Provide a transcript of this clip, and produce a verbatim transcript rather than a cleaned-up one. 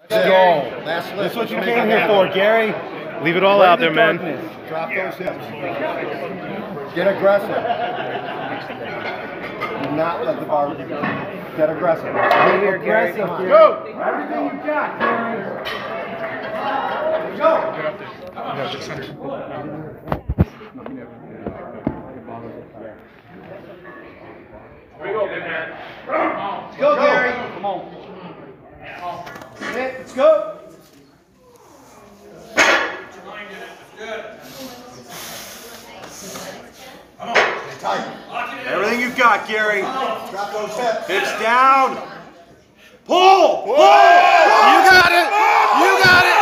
Let's go. That's what you came here for, Gary. Leave it all out there, man. Drop those hips. Get aggressive. Do not let the bar get aggressive. Get aggressive. Go. Everything you got, Gary. Go. Here we go, big man. Let's go, Gary. Come on. Let's go. Everything you've got, Gary. Drop those hips. Hips down. Pull! Pull! You got it! You got it!